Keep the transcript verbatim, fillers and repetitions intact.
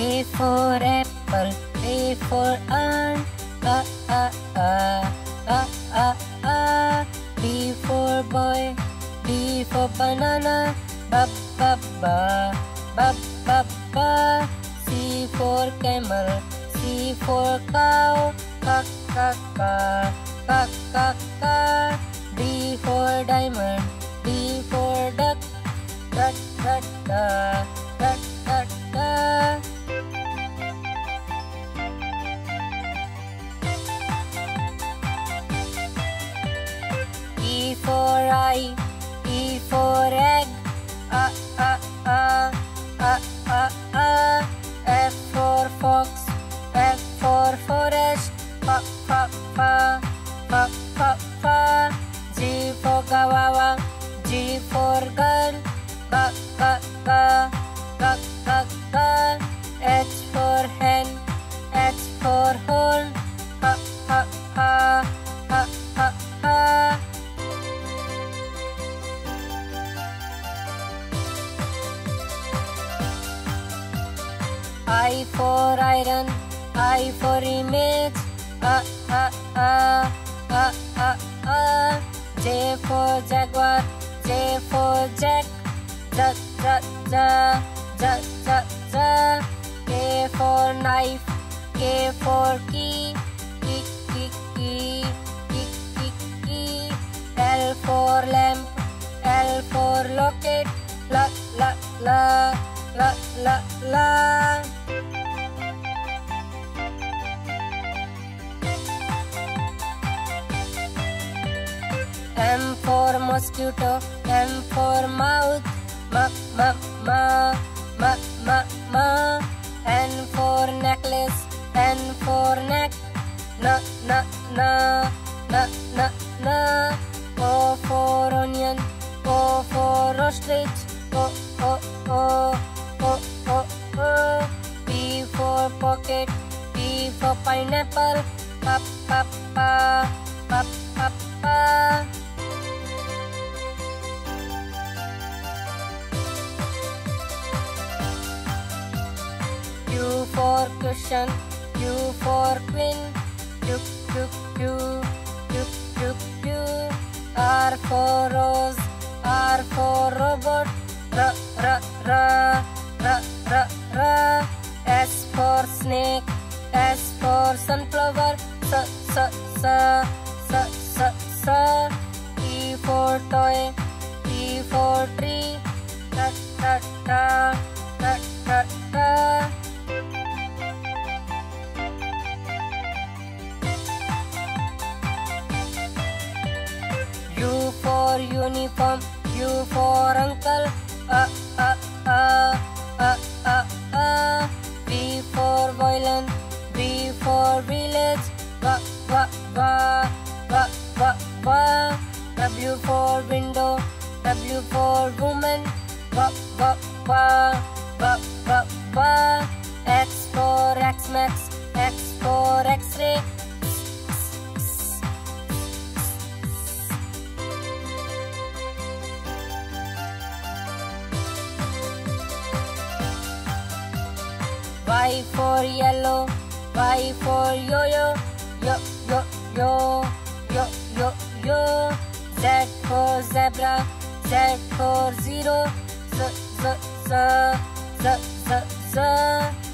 A for apple, A for ant, A, A, A, A, A, A. B for boy, B for banana, B, B, B, B, B, B. C for camel, C for cow, K, K, K, K, K, K. D for diamond, D for duck, duck, duck, duck, duck, duck, duck. E for eye, E for egg, A, A, A, A, A, A. F for fox, F for forest, F, F, F, F, F, F. G for gawawa, G for girl, G, G, G, G, G, G. H for hen, H for horn, H, H, H, H, H, H. I for iron, I for image, A, A, A, A, A, A. J for jaguar, J for jack, J, J, J, J, J, J. K for knife, K for key, key, key, key, key, key, key. L for lamp, L for locket, la, la, la, la, la, la. M for mosquito, M for mouth, ma, ma, ma, ma, ma, ma. N for necklace, N for neck, na, na, na, na, na, na. O for onion, O for ostrich, O, O, O, O, O, O. P for pocket, P for pineapple, pa, pa, pa, pa, pa, pa. Q for cushion, Q for queen, Q, Q, Q, Q, Q, Q. R for rose, R for robot, R, R, R, R, R, R. S for snake, S for sunflower, S, S, S, S, S, S. T for toy, T for tree, Ta, ta, ta, ta, ta, ta. U for uniform, U for uncle, A, A, A, A, A, A. V for violin, V for village, V, V, V, V, V, V. W for window, W for woman, V, V, V, V, V, V. X for X-Max, X for X-ray. Y for yellow, Y for yo-yo, yo, yo, yo, yo, yo, yo. Z for zebra, Z for zero, Z, Z, Z, Z, Z, Z.